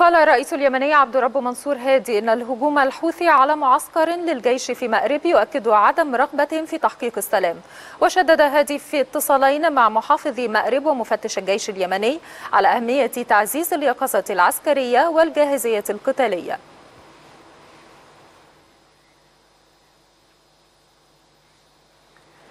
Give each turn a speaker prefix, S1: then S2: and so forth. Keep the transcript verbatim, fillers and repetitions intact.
S1: قال الرئيس اليمني عبد الرب منصور هادي إن الهجوم الحوثي على معسكر للجيش في مأرب يؤكد عدم رغبة في تحقيق السلام. وشدد هادي في اتصالين مع محافظ مأرب ومفتش الجيش اليمني على أهمية تعزيز اليقظة العسكرية والجاهزية القتالية.